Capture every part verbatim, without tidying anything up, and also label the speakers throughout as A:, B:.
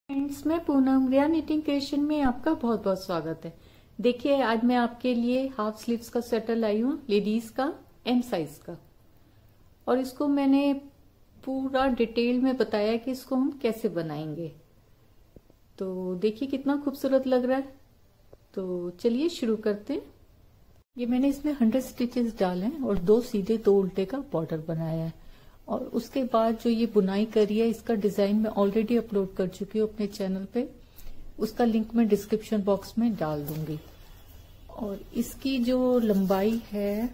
A: Friends, मैं पूनम रिया knitting creation में आपका बहुत बहुत स्वागत है। देखिए, आज मैं आपके लिए हाफ स्लीव्स का स्वेटर लाई हूँ, लेडीज का एम साइज का। और इसको मैंने पूरा डिटेल में बताया कि इसको हम कैसे बनाएंगे। तो देखिए कितना खूबसूरत लग रहा है। तो चलिए शुरू करते हैं। ये मैंने इसमें हंड्रेड स्टिचेस डाले हैं और दो सीधे दो उल्टे का बॉर्डर बनाया है। और उसके बाद जो ये बुनाई करी है, इसका डिजाइन मैं ऑलरेडी अपलोड कर चुकी हूँ अपने चैनल पे। उसका लिंक मैं डिस्क्रिप्शन बॉक्स में डाल दूंगी। और इसकी जो लंबाई है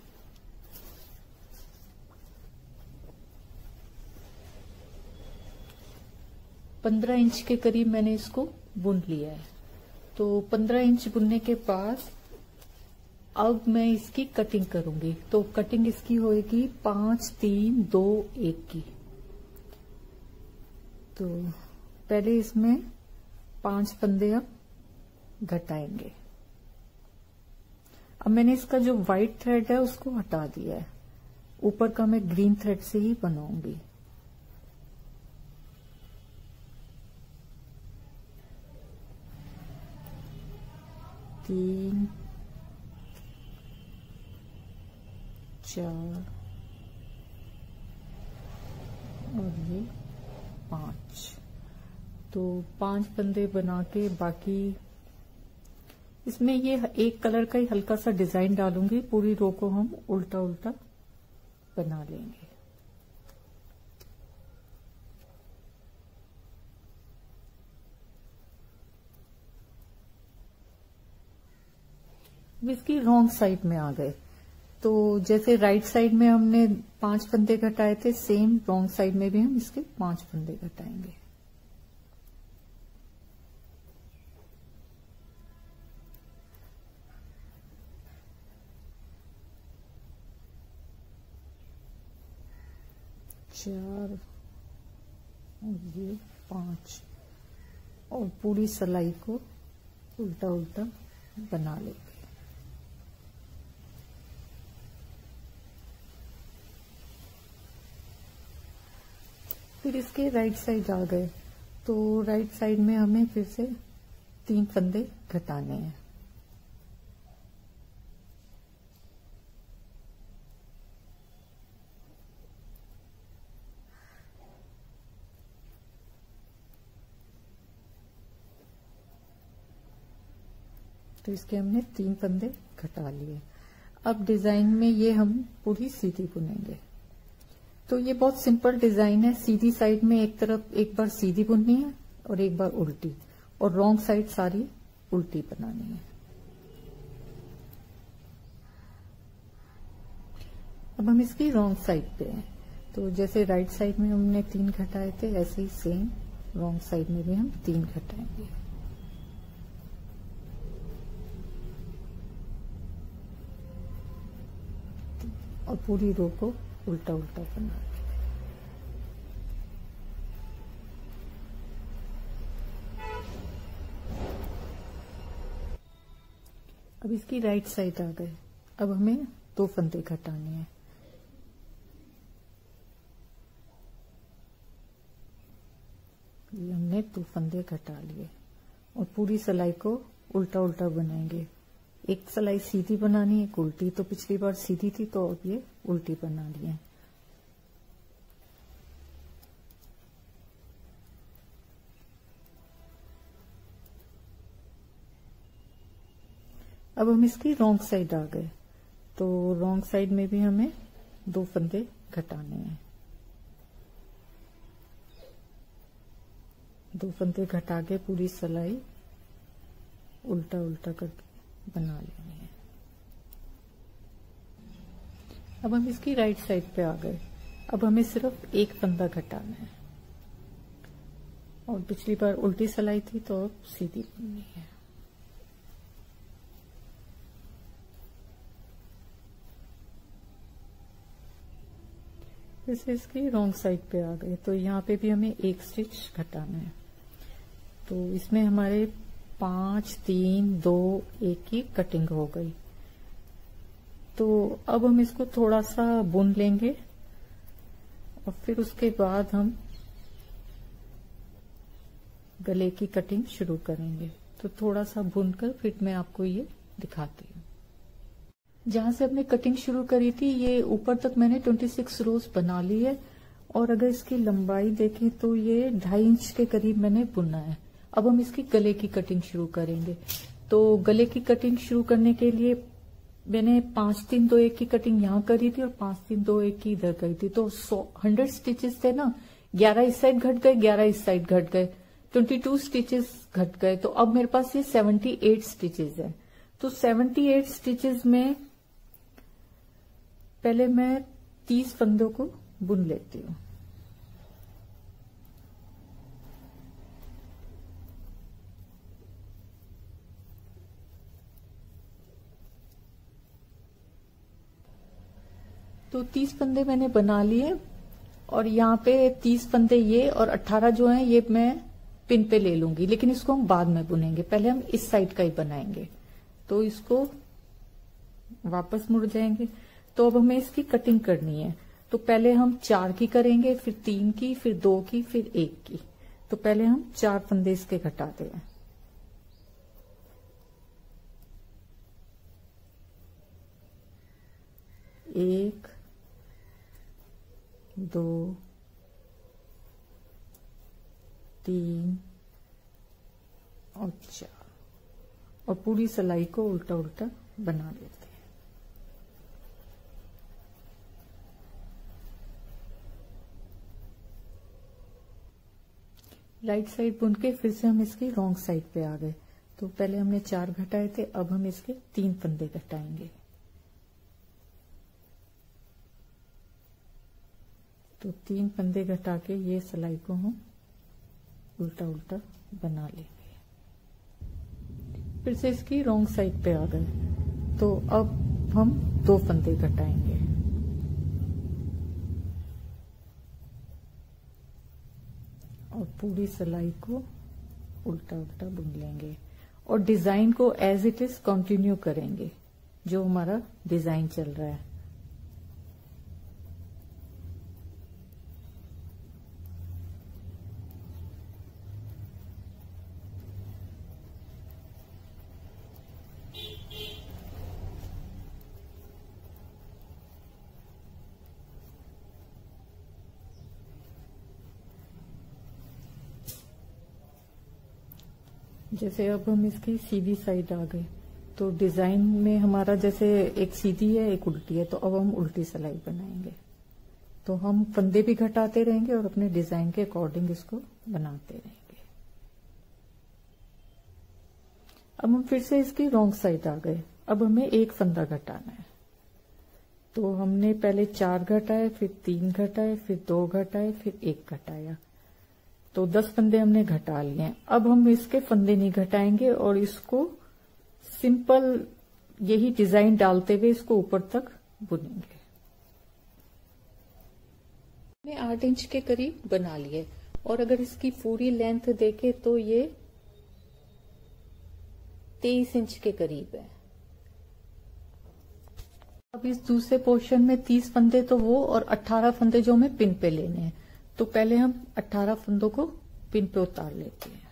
A: पंद्रह इंच के करीब मैंने इसको बुन लिया है। तो पंद्रह इंच बुनने के बाद अब मैं इसकी कटिंग करूंगी। तो कटिंग इसकी होएगी पांच तीन दो एक की। तो पहले इसमें पांच फंदे अब घटाएंगे। अब मैंने इसका जो व्हाइट थ्रेड है उसको हटा दिया है। ऊपर का मैं ग्रीन थ्रेड से ही बनाऊंगी। तीन चार और ये पांच। तो पांच फंदे बना के बाकी इसमें ये एक कलर का ही हल्का सा डिजाइन डालूंगी। पूरी रो को हम उल्टा उल्टा बना लेंगे। इसकी रॉन्ग साइड में आ गए। तो जैसे राइट साइड में हमने पांच फंदे घटाए थे, सेम रॉन्ग साइड में भी हम इसके पांच फंदे घटाएंगे। चार और ये पांच। और पूरी सिलाई को उल्टा उल्टा बना लेंगे। फिर इसके राइट साइड आ गए। तो राइट साइड में हमें फिर से तीन फंदे घटाने हैं। तो इसके हमने तीन फंदे घटा लिए। अब डिजाइन में ये हम पूरी सीधी बुनेंगे। तो ये बहुत सिंपल डिजाइन है। सीधी साइड में एक तरफ एक बार सीधी बुननी है और एक बार उल्टी, और रॉन्ग साइड सारी उल्टी बनानी है। अब हम इसकी रॉन्ग साइड पे हैं। तो जैसे राइट साइड में हमने तीन घटाए थे, ऐसे ही सेम रॉन्ग साइड में भी हम तीन घटाएंगे। और पूरी रो को उल्टा उल्टा बना। अब इसकी राइट साइड आ गए। अब हमें दो फंदे घटाने हैं। ये हमने दो फंदे घटा लिए और पूरी सिलाई को उल्टा उल्टा बनाएंगे। एक सिलाई सीधी बनानी है, एक उल्टी। तो पिछली बार सीधी थी तो अब ये उल्टी बना ली है। अब हम इसकी रॉन्ग साइड आ गए। तो रॉन्ग साइड में भी हमें दो फंदे घटाने हैं। दो फंदे घटा के पूरी सिलाई उल्टा उल्टा करके बना लेनी है। अब हम इसकी राइट साइड पे आ गए। अब हमें सिर्फ एक फंदा घटाना है। और पिछली बार उल्टी सिलाई थी तो अब सीधी बुननी है। जैसे इसकी रॉन्ग साइड पे आ गए। तो यहाँ पे भी हमें एक स्टिच घटाना है। तो इसमें हमारे पांच तीन दो एक की कटिंग हो गई। तो अब हम इसको थोड़ा सा बुन लेंगे और फिर उसके बाद हम गले की कटिंग शुरू करेंगे। तो थोड़ा सा भूनकर फिर मैं आपको ये दिखाती हूँ। जहां से हमने कटिंग शुरू करी थी ये ऊपर तक मैंने छब्बीस रोज बना ली है, और अगर इसकी लंबाई देखें तो ये ढाई इंच के करीब मैंने बुना है। अब हम इसकी गले की कटिंग शुरू करेंगे। तो गले की कटिंग शुरू करने के लिए मैंने पांच तीन दो एक की कटिंग यहाँ करी थी और पांच तीन दो एक की इधर करी थी। तो सौ हंड्रेड स्टिचेस थे ना, ग्यारह इस साइड घट गए, ग्यारह इस साइड घट गए, ट्वेंटी टू स्टिचेस घट गए। तो अब मेरे पास ये सेवेंटी एट स्टिचेस है। तो सेवेंटी एट स्टिचेस में पहले मैं तीस फंदों को बुन लेती हूँ। तो तीस फंदे मैंने बना लिए, और यहाँ पे तीस फंदे ये और अठारह जो हैं ये मैं पिन पे ले लूंगी, लेकिन इसको हम बाद में बुनेंगे। पहले हम इस साइड का ही बनाएंगे। तो इसको वापस मुड़ जाएंगे। तो अब हमें इसकी कटिंग करनी है। तो पहले हम चार की करेंगे, फिर तीन की, फिर दो की, फिर एक की। तो पहले हम चार फंदे इसके घटाते हैं। एक, दो, तीन और चार, और पूरी सिलाई को उल्टा उल्टा बना लेते हैं। राइट साइड बुन के फिर से हम इसकी रॉन्ग साइड पे आ गए। तो पहले हमने चार घटाए थे, अब हम इसके तीन फंदे घटाएंगे। तो तीन फंदे घटा के ये सिलाई को हम उल्टा उल्टा बना लेंगे। फिर से इसकी रॉन्ग साइड पे आ गए। तो अब हम दो फंदे घटाएंगे। और पूरी सिलाई को उल्टा उल्टा बुन लेंगे, और डिजाइन को एज इट इज कंटिन्यू करेंगे जो हमारा डिजाइन चल रहा है। जैसे अब हम इसकी सीधी साइड आ गए। तो डिजाइन में हमारा जैसे एक सीधी है एक उल्टी है, तो अब हम उल्टी सिलाई बनाएंगे। तो हम फंदे भी घटाते रहेंगे और अपने डिजाइन के अकॉर्डिंग इसको बनाते रहेंगे। अब हम फिर से इसकी रॉन्ग साइड आ गए। अब हमें एक फंदा घटाना है। तो हमने पहले चार घटाए, फिर तीन घटाए, फिर दो घटाए, फिर एक घटाया। तो दस फंदे हमने घटा लिए हैं। अब हम इसके फंदे नहीं घटाएंगे और इसको सिंपल यही डिजाइन डालते हुए इसको ऊपर तक बुनेंगे। हमने आठ इंच के करीब बना लिए, और अगर इसकी पूरी लेंथ देखे तो ये तेईस इंच के करीब है। अब इस दूसरे पोर्शन में तीस फंदे तो वो और अठारह फंदे जो हमें पिन पे लेने हैं। तो पहले हम अठारह फंदों को पिन पे उतार लेते हैं।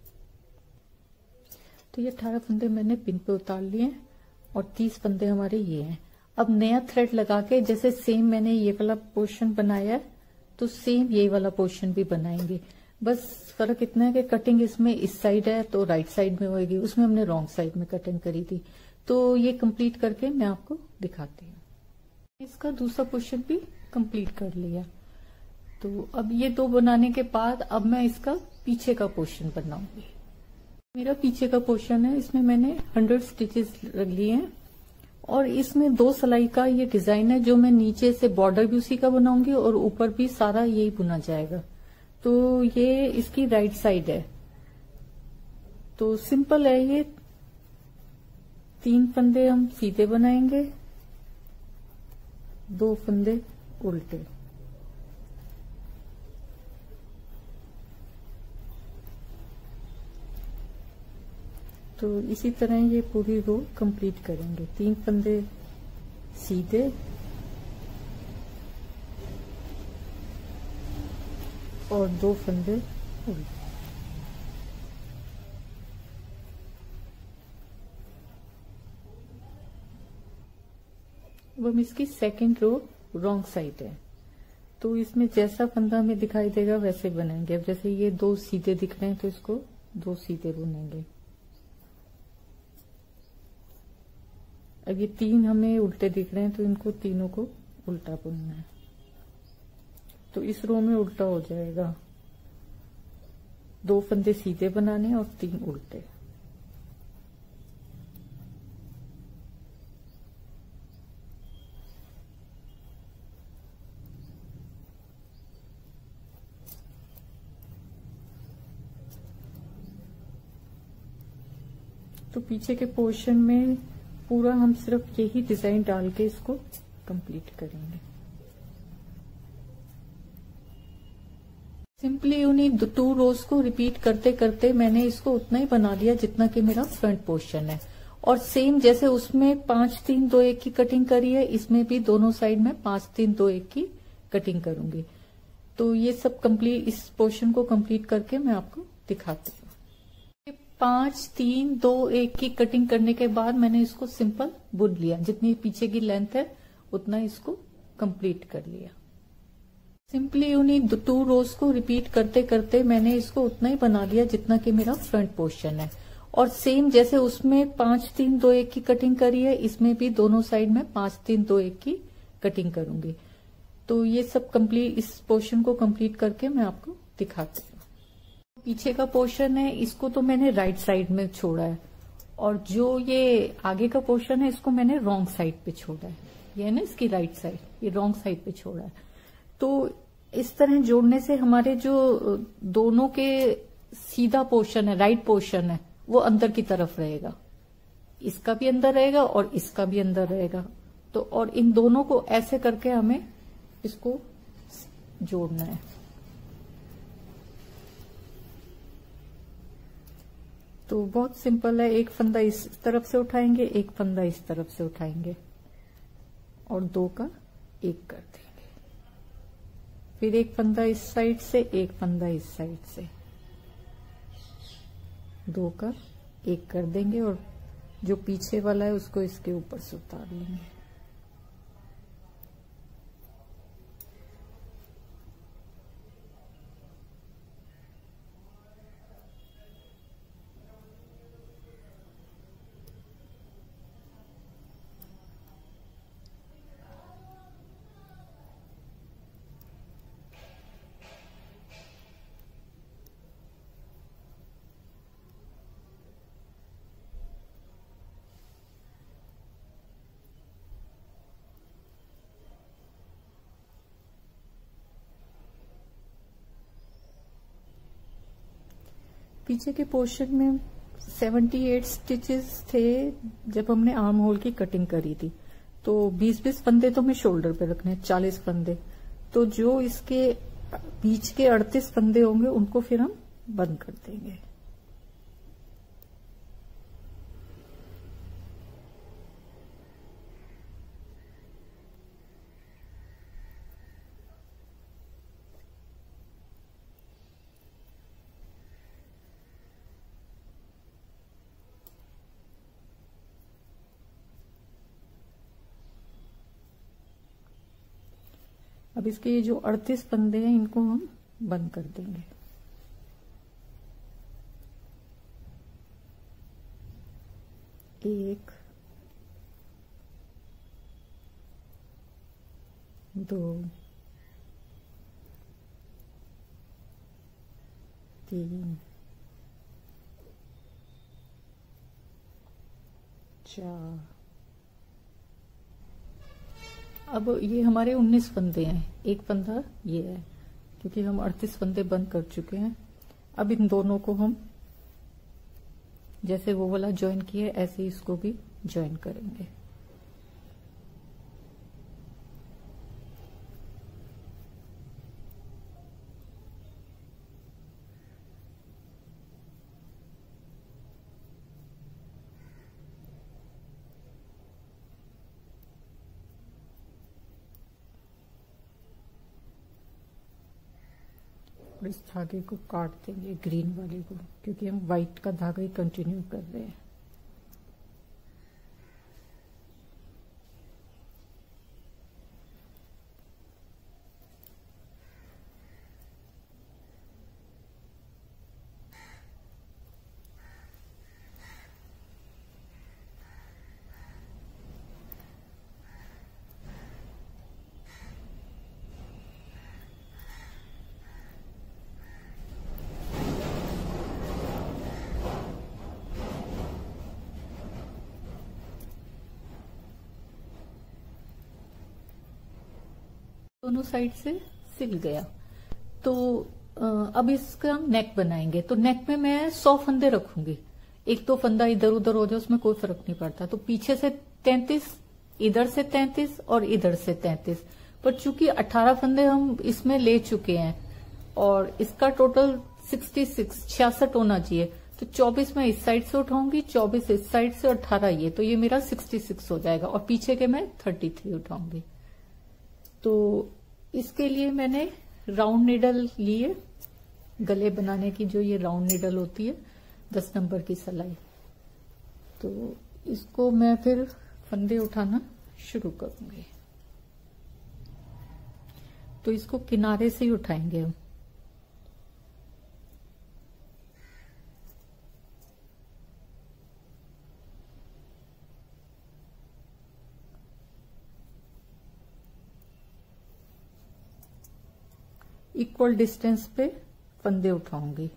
A: तो ये अठारह फंदे मैंने पिन पे उतार लिए हैं, और तीस फंदे हमारे ये हैं। अब नया थ्रेड लगा के जैसे सेम मैंने ये वाला पोर्शन बनाया है, तो सेम ये वाला पोर्शन भी बनाएंगे। बस फर्क इतना है कि कटिंग इसमें इस साइड है तो राइट साइड में होगी, उसमें हमने रॉन्ग साइड में कटिंग करी थी। तो ये कंप्लीट करके मैं आपको दिखाती हूँ। इसका दूसरा पोर्शन भी कंप्लीट कर लिया। तो अब ये दो बनाने के बाद अब मैं इसका पीछे का पोर्शन बनाऊंगी। मेरा पीछे का पोर्शन है, इसमें मैंने हंड्रेड स्टिचेस रख लिए हैं, और इसमें दो सिलाई का ये डिजाइन है जो मैं नीचे से बॉर्डर भी उसी का बनाऊंगी और ऊपर भी सारा यही बुना जाएगा। तो ये इसकी राइट साइड है। तो सिंपल है ये। तीन फंदे हम सीधे बनाएंगे, दो फंदे उल्टे। तो इसी तरह ये पूरी रो कंप्लीट करेंगे। तीन फंदे सीधे और दो फंदे उल्टे। अब हम इसकी सेकंड रो रॉन्ग साइड है, तो इसमें जैसा फंदा हमें दिखाई देगा वैसे बनाएंगे। अब जैसे ये दो सीधे दिख रहे हैं तो इसको दो सीधे बुनेंगे। अब ये तीन हमें उल्टे दिख रहे हैं तो इनको तीनों को उल्टा बुनना है, तो इस रो में उल्टा हो जाएगा। दो फंदे सीधे बनाने और तीन उल्टे। तो पीछे के पोर्शन में पूरा हम सिर्फ यही डिजाइन डाल के इसको कंप्लीट करेंगे। सिंपली उन्हीं टू रोज को रिपीट करते करते मैंने इसको उतना ही बना लिया जितना कि मेरा फ्रंट पोर्शन है। और सेम जैसे उसमें पांच तीन दो एक की कटिंग करी है, इसमें भी दोनों साइड में पांच तीन दो एक की कटिंग करूंगी। तो ये सब कंप्लीट, इस पोर्शन को कंप्लीट करके मैं आपको दिखाती हूँ। पांच तीन दो एक की कटिंग करने के बाद मैंने इसको सिंपल बुन लिया, जितनी पीछे की लेंथ है उतना इसको कंप्लीट कर लिया। सिंपली उन्हीं टू रोज को रिपीट करते करते मैंने इसको उतना ही बना लिया जितना कि मेरा फ्रंट पोर्शन है। और सेम जैसे उसमें पांच तीन दो एक की कटिंग करी है, इसमें भी दोनों साइड में पांच तीन दो एक की कटिंग करूंगी। तो ये सब कंप्लीट, इस पोर्शन को कंप्लीट करके मैं आपको दिखाती हूँ। पीछे का पोर्शन है इसको तो मैंने राइट साइड में छोड़ा है, और जो ये आगे का पोर्शन है इसको मैंने रॉन्ग साइड पे छोड़ा है। ये है ना इसकी राइट साइड, ये रॉन्ग साइड पे छोड़ा है। तो इस तरह जोड़ने से हमारे जो दोनों के सीधा पोर्शन है, राइट पोर्शन है, वो अंदर की तरफ रहेगा। इसका भी अंदर रहेगा और इसका भी अंदर रहेगा। तो और इन दोनों को ऐसे करके हमें इसको जोड़ना है। तो बहुत सिंपल है, एक फंदा इस तरफ से उठाएंगे, एक फंदा इस तरफ से उठाएंगे और दो का एक कर देंगे। फिर एक फंदा इस साइड से, एक फंदा इस साइड से, दो का एक कर देंगे और जो पीछे वाला है उसको इसके ऊपर से उतार लेंगे। पीछे के पोर्शन में अठहत्तर स्टिचेस थे जब हमने आर्म होल की कटिंग करी थी। तो बीस बीस फंदे तो हमें शोल्डर पे रखने हैं, चालीस फंदे। तो जो इसके बीच के अड़तीस फंदे होंगे उनको फिर हम बंद कर देंगे। अब इसके ये जो अड़तीस फंदे हैं इनको हम बंद कर देंगे। एक, दो, तीन, चार। अब ये हमारे उन्नीस फंदे हैं, एक फंदा ये है क्योंकि हम अड़तीस फंदे बंद कर चुके हैं। अब इन दोनों को हम जैसे वो वाला ज्वाइन किया ऐसे इसको भी ज्वाइन करेंगे। और इस धागे को काट देंगे, ग्रीन वाले को, क्योंकि हम व्हाइट का धागा ही कंटिन्यू कर रहे हैं। दोनों साइड से सिल गया। तो अब इसका नेक बनाएंगे। तो नेक में मैं सौ फंदे रखूंगी, एक तो फंदा इधर उधर हो जाए उसमें कोई फर्क नहीं पड़ता। तो पीछे से तैंतीस, इधर से तैंतीस और इधर से तैंतीस। पर चूंकि अठारह फंदे हम इसमें ले चुके हैं और इसका टोटल छियासठ छियासठ होना चाहिए, तो चौबीस मैं इस साइड से उठाऊंगी, चौबीस इस साइड से और अठारह ये, तो ये मेरा छियासठ हो जाएगा। और पीछे के मैं तैंतीस उठाऊंगी। तो इसके लिए मैंने राउंड निडल लिए, गले बनाने की जो ये राउंड निडल होती है दस नंबर की सिलाई। तो इसको मैं फिर फंदे उठाना शुरू करूंगी। तो इसको किनारे से ही उठाएंगे हम। इक्वल डिस्टेंस पे फंदे उठाऊंगी।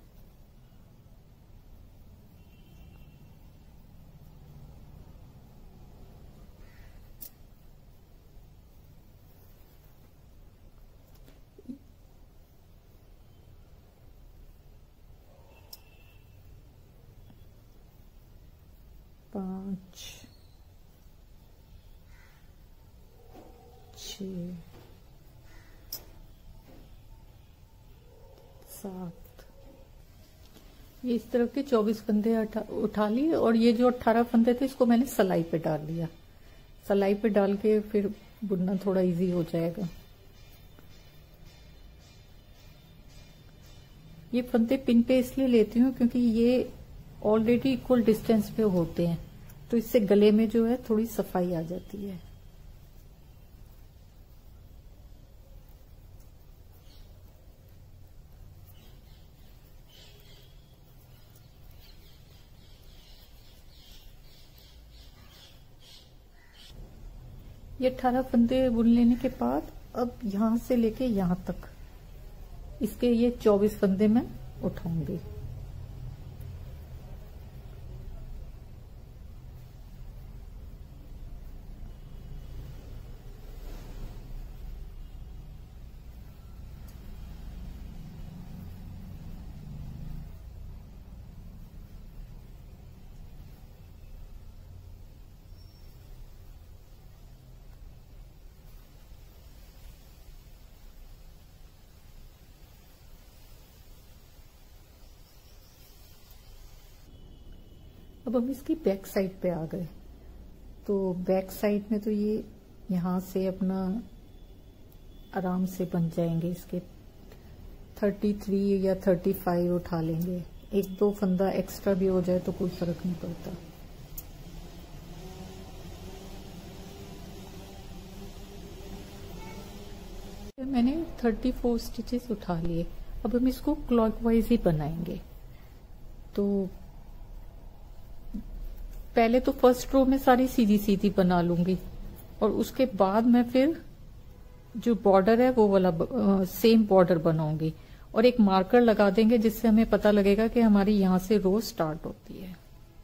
A: पांच, छ, सात, ये इस तरह के चौबीस फंदे उठा लिए। और ये जो अठारह फंदे थे इसको मैंने सलाई पे डाल लिया। सलाई पे डाल के फिर बुनना थोड़ा इजी हो जाएगा। ये फंदे पिन पे इसलिए लेती हूँ क्योंकि ये ऑलरेडी इक्वल डिस्टेंस पे होते हैं, तो इससे गले में जो है थोड़ी सफाई आ जाती है। ये अठारह फंदे बुन लेने के बाद अब यहां से लेके यहां तक इसके ये चौबीस फंदे मैं उठाऊंगी। अब हम इसकी बैक साइड पे आ गए। तो बैक साइड में तो ये यहां से अपना आराम से बन जाएंगे। इसके तैंतीस या पैंतीस उठा लेंगे। एक दो फंदा एक्स्ट्रा भी हो जाए तो कोई फर्क नहीं पड़ता। मैंने चौंतीस स्टिचेस उठा लिए। अब हम इसको क्लॉकवाइज ही बनाएंगे। तो पहले तो फर्स्ट रो में सारी सीधी सीधी बना लूंगी और उसके बाद मैं फिर जो बॉर्डर है वो वाला आ, सेम बॉर्डर बनाऊंगी और एक मार्कर लगा देंगे जिससे हमें पता लगेगा कि हमारी यहां से रो स्टार्ट होती है।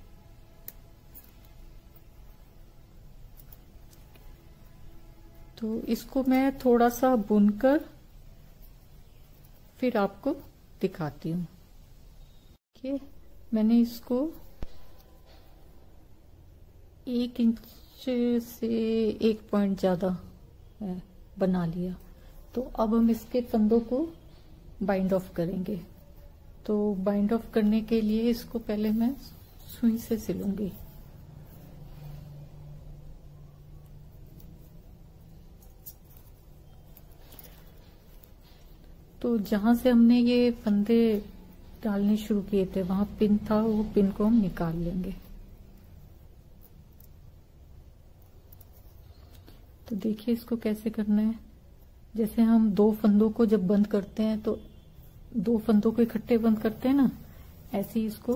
A: तो इसको मैं थोड़ा सा बुनकर फिर आपको दिखाती हूँ। देखिए मैंने इसको एक इंच से एक पॉइंट ज्यादा बना लिया। तो अब हम इसके फंदों को बाइंड ऑफ करेंगे। तो बाइंड ऑफ करने के लिए इसको पहले मैं सुई से सिलूंगी। तो जहां से हमने ये फंदे डालने शुरू किए थे वहां पिन था, वो पिन को हम निकाल लेंगे। तो देखिए इसको कैसे करना है। जैसे हम दो फंदों को जब बंद करते हैं तो दो फंदों को इकट्ठे बंद करते हैं ना, ऐसे ही इसको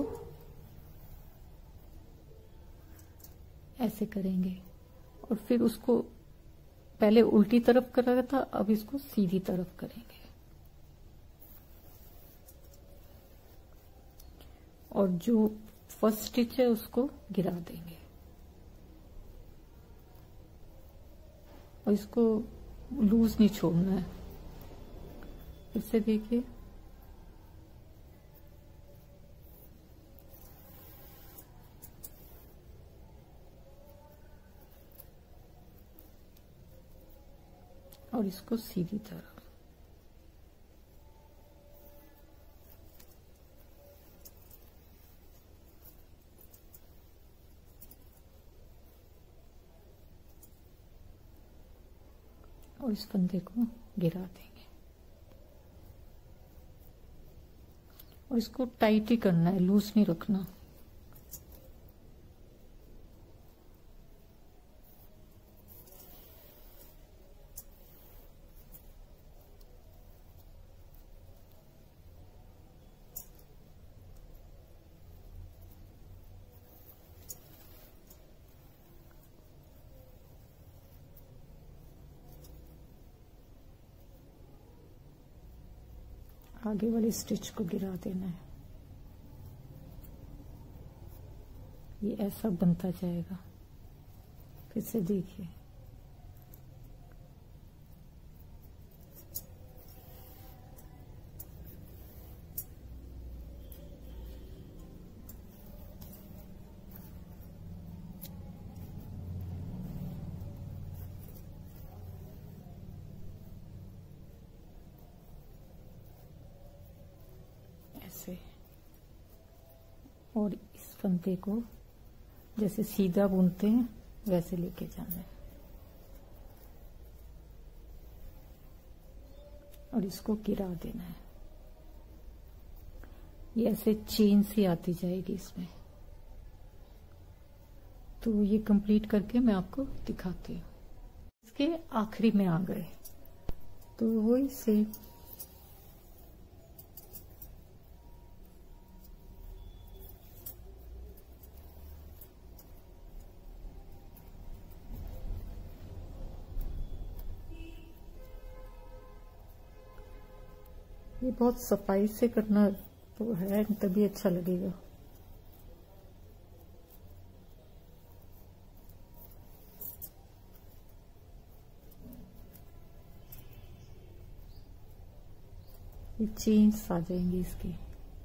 A: ऐसे करेंगे। और फिर उसको पहले उल्टी तरफ कर रहा था, अब इसको सीधी तरफ करेंगे। और जो फर्स्ट स्टिच है उसको गिरा देंगे और इसको लूज नहीं छोड़ना है। फिर से देखिए, और इसको सीधी तरफ। और इस फंदे को गिरा देंगे और इसको टाइट ही करना है, लूज नहीं रखना। आगे वाली स्टिच को गिरा देना है। ये ऐसा बनता जाएगा। फिर से देखिए, ऐसे। और इस फंदे को जैसे सीधा बुनते हैं वैसे लेके जाना है और इसको गिरा देना है। ये ऐसे चेन सी आती जाएगी इसमें। तो ये कंप्लीट करके मैं आपको दिखाती हूँ। इसके आखिरी में आ गए तो वही से ये बहुत सफाई से करना तो है, तभी अच्छा लगेगा। ये चेन्स आ जाएंगे इसके।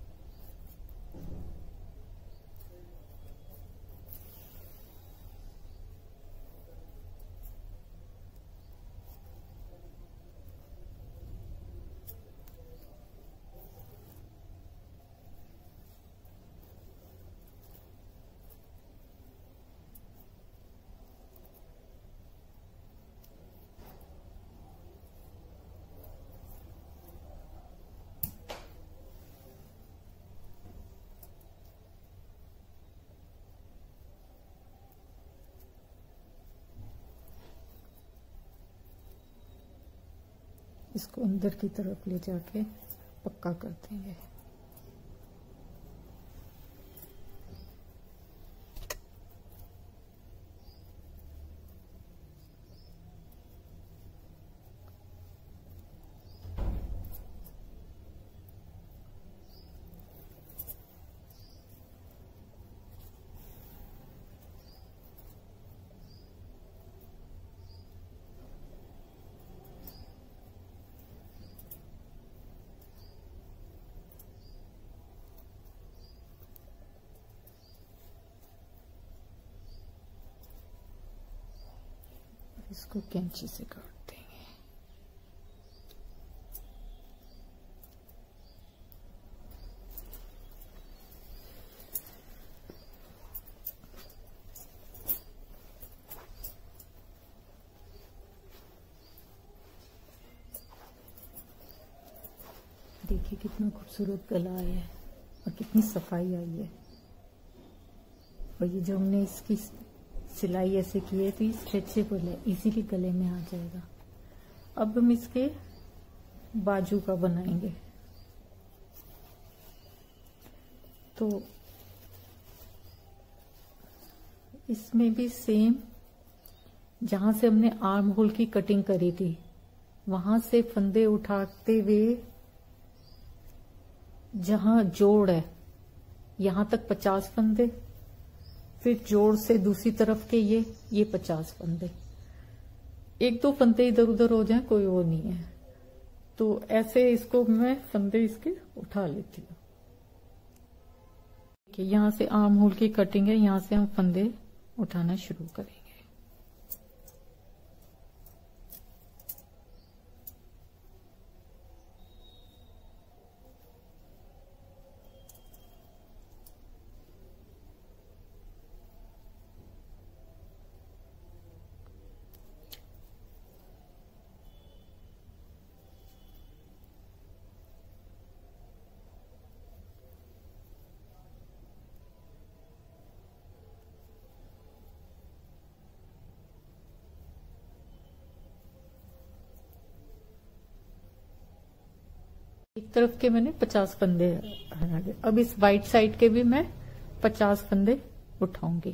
A: इसको अंदर की तरफ ले जाके पक्का कर देंगे। इसको कैंची से काट देंगे। देखिए कितना खूबसूरत गला आया है और कितनी सफाई आई है। और ये जो हमने इसकी सिलाई ऐसे की है तो ये स्ट्रेचेबल है, इजीली गले में आ जाएगा। अब हम इसके बाजू का बनाएंगे। तो इसमें भी सेम, जहां से हमने आर्म होल की कटिंग करी थी वहां से फंदे उठाते हुए जहां जोड़ है यहां तक पचास फंदे, फिर जोड़ से दूसरी तरफ के ये ये पचास फंदे, एक दो फंदे इधर उधर हो जाए कोई वो नहीं है। तो ऐसे इसको मैं फंदे इसके उठा लेती हूँ। यहाँ से आर्म होल की कटिंग है, यहाँ से हम फंदे उठाना शुरू करेंगे। एक तरफ के मैंने पचास फंदे हटा दिए। अब इस वाइट साइड के भी मैं पचास फंदे उठाऊंगी।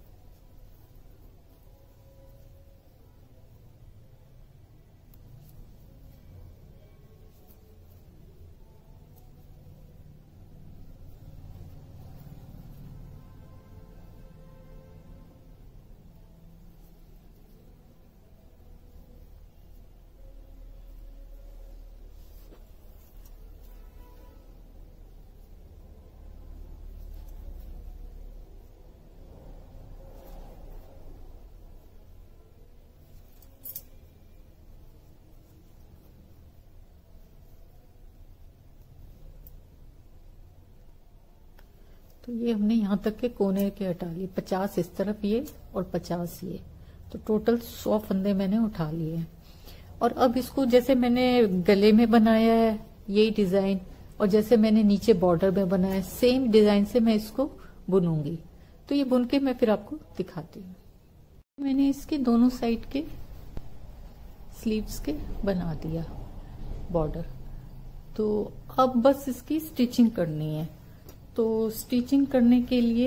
A: तो ये हमने यहाँ तक के कोने के हटा लिए, पचास इस तरफ ये और पचास ये, तो टोटल सौ फंदे मैंने उठा लिए हैं। और अब इसको जैसे मैंने गले में बनाया है यही डिजाइन, और जैसे मैंने नीचे बॉर्डर में बनाया है सेम डिजाइन से मैं इसको बुनूंगी। तो ये बुन के मैं फिर आपको दिखाती हूँ। मैंने इसके दोनों साइड के स्लीव्स के बना दिया बॉर्डर। तो अब बस इसकी स्टिचिंग करनी है। तो स्टिचिंग करने के लिए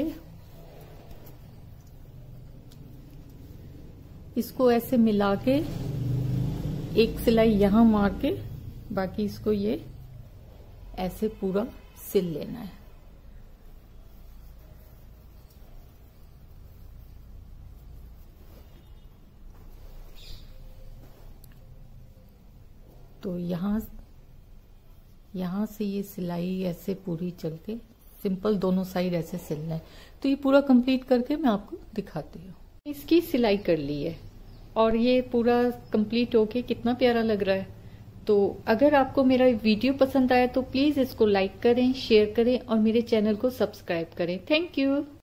A: इसको ऐसे मिला के एक सिलाई यहां मार के बाकी इसको ये ऐसे पूरा सिल लेना है। तो यहां यहां से ये सिलाई ऐसे पूरी चल के सिंपल दोनों साइड ऐसे सिलना है। तो ये पूरा कंप्लीट करके मैं आपको दिखाती हूँ। इसकी सिलाई कर ली है और ये पूरा कंप्लीट होके कितना प्यारा लग रहा है। तो अगर आपको मेरा वीडियो पसंद आया तो प्लीज इसको लाइक करें, शेयर करें और मेरे चैनल को सब्सक्राइब करें। Thank you.